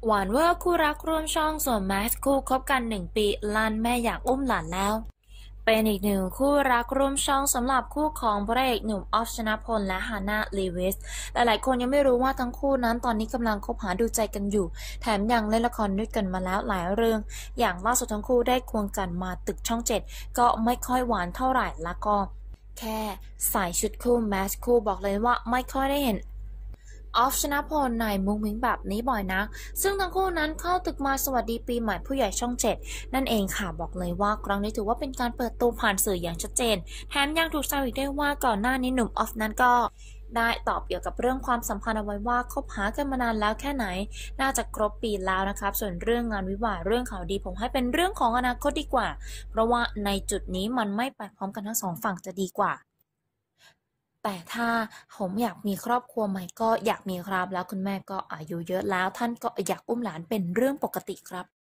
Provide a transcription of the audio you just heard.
หวานเวอร์คู่รักร่วมช่องส่วนแมสคู่คบกัน1 ปีลั่นแม่อยากอุ้มหลานแล้วเป็นอีกหนึ่งคู่รักร่วมช่องสำหรับคู่ของพระเอกหนุ่มออฟชนะพลและฮาน่าลีวิสหลายๆคนยังไม่รู้ว่าทั้งคู่นั้นตอนนี้กำลังคบหาดูใจกันอยู่แถมยังเล่นละครด้วยกันมาแล้วหลายเรื่องอย่างล่าสุดทั้งคู่ได้ควงกันมาตึกช่อง7ก็ไม่ค่อยหวานเท่าไหร่แล้วก็แค่ใส่ชุดคู่แมสคู่บอกเลยว่าไม่ค่อยได้เห็นออฟชนะพลในมุ้งมิ้งแบบนี้บ่อยนะซึ่งทั้งคู่นั้นเข้าตึกมาสวัสดีปีใหม่ผู้ใหญ่ช่อง7นั่นเองค่ะบอกเลยว่าครั้งนี้ถือว่าเป็นการเปิดตัวผ่านสื่ออย่างชัดเจนแถมยังถูกแซวอีกด้วยว่าก่อนหน้านี้หนุ่มออฟนั้นก็ได้ตอบเกี่ยวกับเรื่องความสัมพันธ์เอาไว้ว่าคบหากันมานานแล้วแค่ไหนน่าจะครบปีแล้วนะครับส่วนเรื่องงานวิวาห์เรื่องข่าวดีผมให้เป็นเรื่องของอนาคตดีกว่าเพราะว่าในจุดนี้มันไม่ไปพร้อมกันทั้งสองฝั่งจะดีกว่า แต่ถ้าผมอยากมีครอบครัวใหม่ก็อยากมีครับแล้วคุณแม่ก็อายุเยอะแล้วท่านก็อยากอุ้มหลานเป็นเรื่องปกติครับ